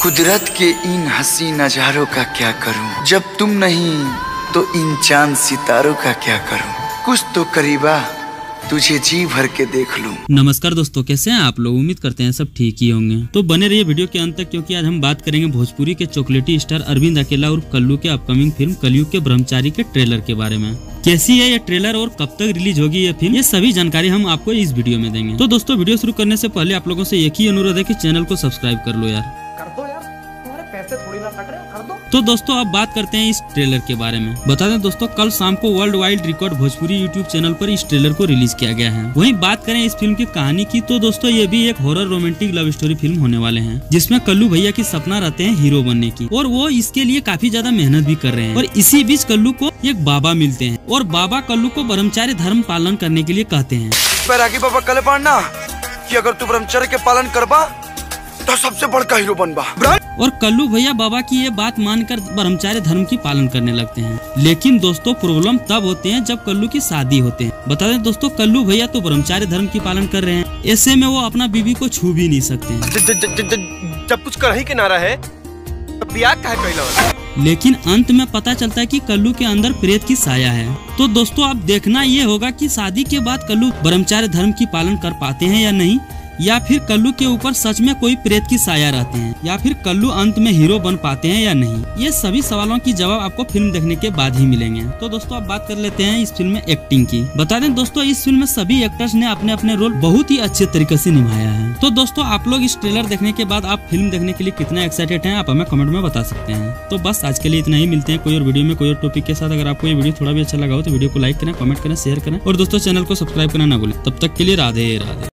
कुदरत के इन हसी नजारों का क्या करूं, जब तुम नहीं तो इन चांद सितारों का क्या करूं। कुछ तो करीबा तुझे जी भर के देख लूं। नमस्कार दोस्तों, कैसे हैं आप लोग। उम्मीद करते हैं सब ठीक ही होंगे। तो बने रहिए वीडियो के अंत तक, क्योंकि आज हम बात करेंगे भोजपुरी के चॉकलेटी स्टार अरविंद अकेला और कल्लू के अपकमिंग फिल्म कलयुग के ब्रह्मचारी के ट्रेलर के बारे में। कैसी है ये ट्रेलर और कब तक रिलीज होगी ये फिल्म, ये सभी जानकारी हम आपको इस वीडियो में देंगे। तो दोस्तों, वीडियो शुरू करने से पहले आप लोगों से एक ही अनुरोध है कि चैनल को सब्सक्राइब कर लो यार। पैसे थोड़ी ना कट रहे, कर दो। तो दोस्तों, अब बात करते हैं इस ट्रेलर के बारे में। बता दें दोस्तों, कल शाम को world wide record Bhojpuri YouTube channel पर इस ट्रेलर को रिलीज किया गया है। वहीं बात करें इस फिल्म की कहानी की, तो दोस्तों ये भी एक horror romantic love story film होने वाले हैं, जिसमें कल्लू भैया की सपना रहते हैं हीरो बनने की, और वो इसके लिए काफी ज्यादा मेहनत भी कर रहे हैं। और इसी बीच कल्लू को एक बाबा मिलते हैं और बाबा कल्लू को ब्रह्मचारी धर्म पालन करने के लिए कहते हैं। बैरागी बाबा कले पढ़ना कि अगर तू ब्रह्मचर्य के पालन करबा तो सबसे बड़का हीरो बनबा। और कल्लू भैया बाबा की ये बात मानकर ब्रह्मचारी धर्म की पालन करने लगते हैं। लेकिन दोस्तों, प्रॉब्लम तब होते हैं जब कल्लू की शादी होते हैं। बता दें दोस्तों, कल्लू भैया तो ब्रह्मचारी धर्म की पालन कर रहे हैं, ऐसे में वो अपना बीवी को छू भी नहीं सकते हैं। जब कुछ कर ही किनारा है तो ब्याह काहे कइला। लेकिन अंत में पता चलता है कि कल्लू के अंदर प्रेत की साया है। तो दोस्तों, अब देखना ये होगा कि शादी के बाद कल्लू ब्रह्मचारी धर्म की पालन कर पाते हैं या नहीं, या फिर कल्लू के ऊपर सच में कोई प्रेत की साया रहते हैं, या फिर कल्लू अंत में हीरो बन पाते हैं या नहीं। ये सभी सवालों की जवाब आपको फिल्म देखने के बाद ही मिलेंगे। तो दोस्तों, अब बात कर लेते हैं इस फिल्म में एक्टिंग की। बता दें दोस्तों, इस फिल्म में सभी एक्टर्स ने अपने अपने रोल बहुत ही अच्छे तरीके से निभाया है। तो दोस्तों, आप लोग इस ट्रेलर देखने के बाद आप फिल्म देखने के लिए कितना एक्साइटेड हैं, आप हमें कमेंट में बता सकते हैं। तो बस आज के लिए इतना ही, मिलते हैं कोई और वीडियो में कोई और टॉपिक के साथ। अगर आपको ये वीडियो थोड़ा भी अच्छा लगा हो तो वीडियो को लाइक करें, कमेंट करें, शेयर करें और दोस्तों चैनल को सब्सक्राइब करना ना भूलें। तब तक के लिए राधे राधे।